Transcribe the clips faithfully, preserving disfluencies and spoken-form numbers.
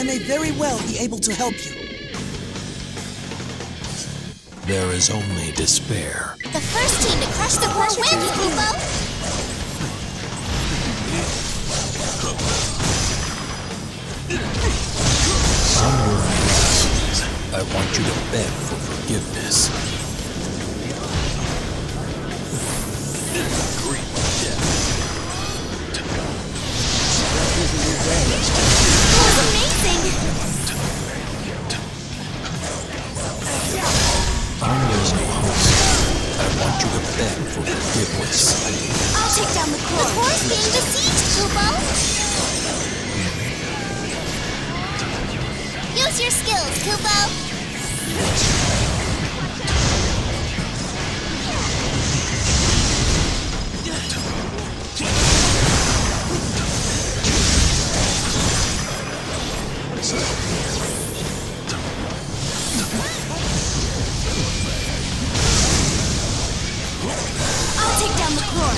may very well be able to help you. There is only despair. The first team to crush the core wins, Kupo! Somewhere in this, I want you to beg for forgiveness. That was amazing! When there's no hope, I want you to beg for forgiveness. I'll take down the core. The core's being besieged, Kupo! Use your skills, Kupo! I'll take down the core.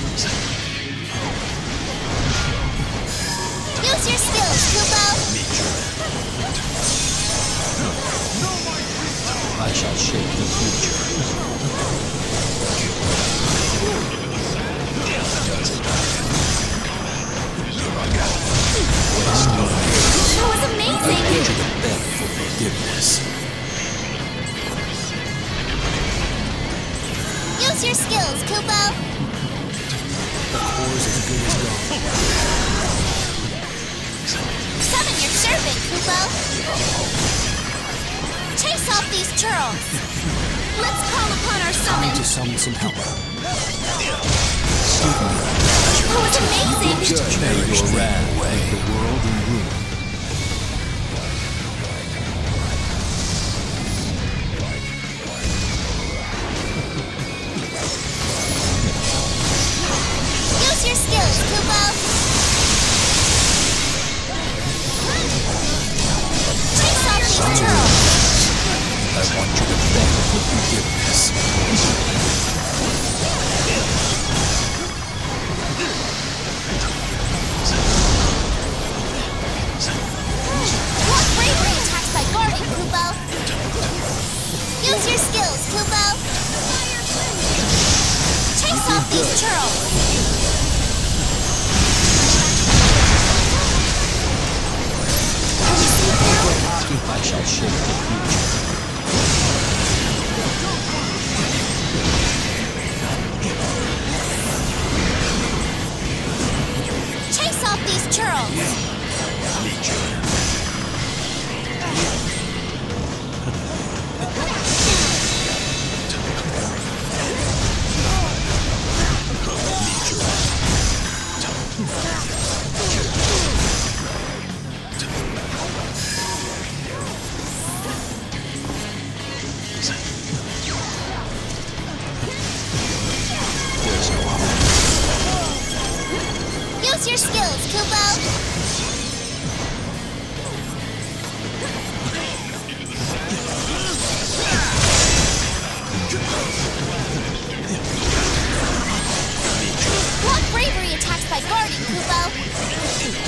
Use your skills, Kupo! I shall shape the future. That was I amazing! want you to beg for forgiveness. Use your skills, Kupo! The core's as good as gone. Summon your servant, Kupo! Chase off these churls! Let's call upon our Time to summon! summon some help. That was amazing! Cherish your wrath. The world in ruin. Use your skills, Kupo! Chase off these churls! I want you to beg for forgiveness. What bravery attacks by guarding, Kupo! Use your skills, Kupo! Chase off these churls! Can you see now? I shall shape the future. Chase off these churls! There's no hope. Use your skills, Kupo! What bravery attacks by guarding, Kupo!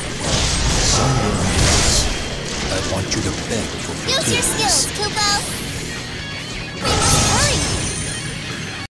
Somewhere in this, I want you to beg for Use your forgiveness. skills, Kupo!